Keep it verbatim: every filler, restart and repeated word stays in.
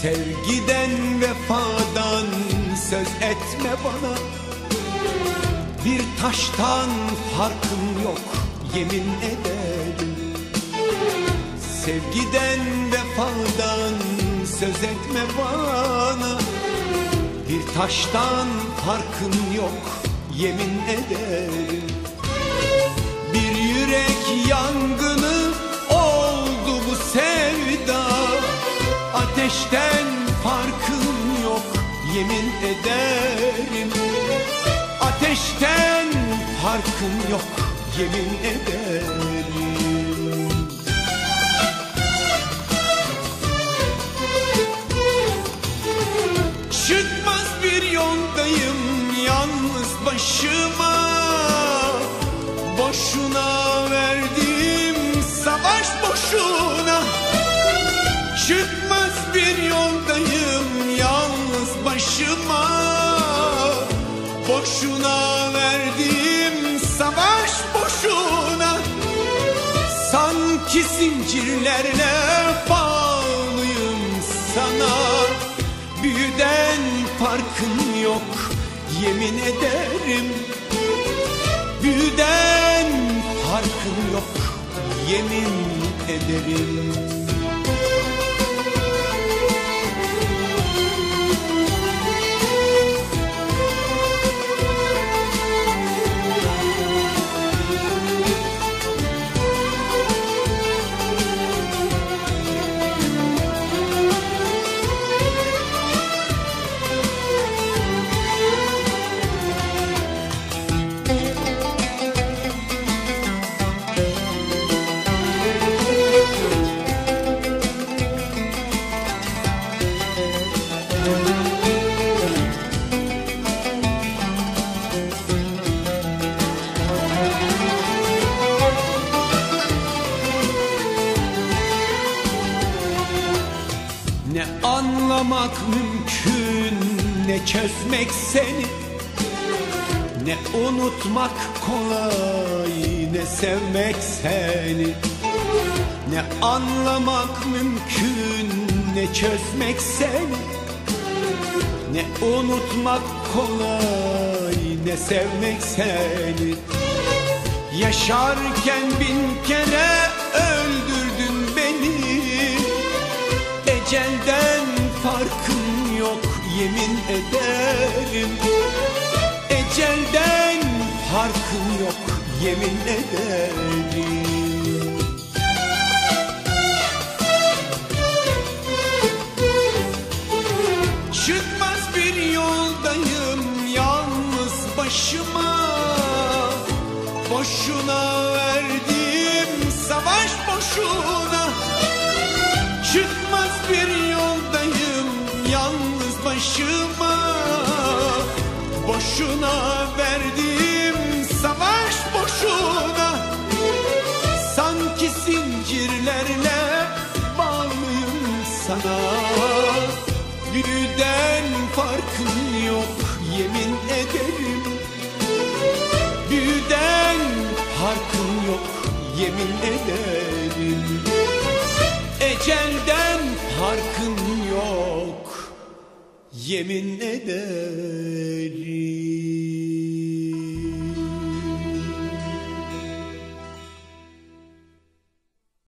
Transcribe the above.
Sevgiden vefadan söz etme bana. Bir taştan farkım yok, yemin ederim. Sevgiden vefadan söz etme bana. Bir taştan farkım yok, yemin ederim. Bir yürek yangını oldu bu sevda. Ateşten farkım yok, yemin ederim. Ateşten farkım yok, yemin ederim. Çıkmaz bir yoldayım yalnız başıma. Boşuna verdiğim savaş boşuna. Çıkmaz bir yoldayım yalnız başıma. Boşuna verdiğim savaş boşuna. Sanki zincirlerle bağlıyım sana. Büyüden farkın yok, yemin ederim. Büyüden farkın yok, yemin ederim. Ne anlamak mümkün, ne çözmek seni. Ne unutmak kolay, ne sevmek seni. Ne anlamak mümkün, ne çözmek seni. Ne unutmak kolay, ne sevmek seni. Yaşarken bin kere öldürdün beni. Ecelden farkım yok, yemin ederim. Ecelden farkım yok, yemin ederim. Çıkmaz bir yoldayım yalnız başıma. Boşuna verdiğim savaş boşuna. Çıkmaz bir yoldayım yalnız başıma. Boşuna verdiğim savaş boşuna. Sanki zincirlerle bağlıyım sana. Büyüden farkın yok, yemin ederim. Büyüden farkın yok, yemin ederim. Ecelden farkın yok, yemin ederim.